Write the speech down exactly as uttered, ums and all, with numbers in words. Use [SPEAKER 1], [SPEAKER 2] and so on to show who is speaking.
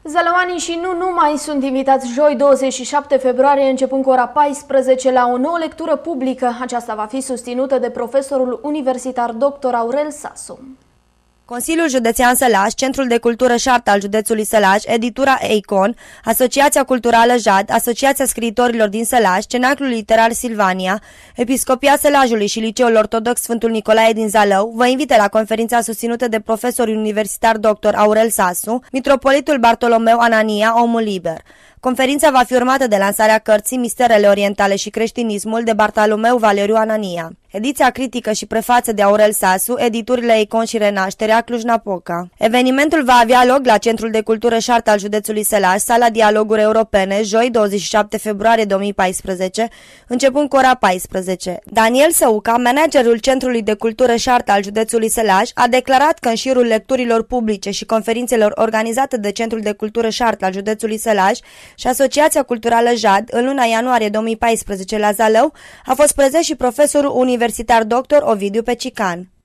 [SPEAKER 1] Zălăoanii și nu numai sunt invitați joi douăzeci și șapte februarie începând cu ora paisprezece la o nouă lectură publică. Aceasta va fi susținută de profesorul universitar doctor Aurel Sasu.
[SPEAKER 2] Consiliul Județean Sălaș, Centrul de Cultură Șartă al județului Sălaș, Editura Eicon, Asociația Culturală Jad, Asociația Scriitorilor din Sălaș, Cenaclul Literar Silvania, Episcopia Sălajului și Liceul Ortodox Sfântul Nicolae din Zalău vă invită la conferința susținută de profesorul universitar doctor Aurel Sasu, Mitropolitul Bartolomeu Anania, Omul Liber. Conferința va fi urmată de lansarea cărții Misterele Orientale și Creștinismul de Bartolomeu Valeriu Anania. Ediția critică și prefață de Aurel Sasu, editurile Eicon și Renașterea, Cluj-Napoca. Evenimentul va avea loc la Centrul de Cultură Șartă al județului Sălaș, Sala Dialoguri Europene, joi douăzeci și șapte februarie două mii paisprezece, începând cu ora paisprezece. Daniel Săuca, managerul Centrului de Cultură Șartă al județului Sălaș, a declarat că în șirul lecturilor publice și conferințelor organizate de Centrul de Cultură Șartă al județului Sălaș și Asociația Culturală Jad, în luna ianuarie două mii paisprezece la Zalău, a fost prezent și profesorul universitar doctor Ovidiu Pecican.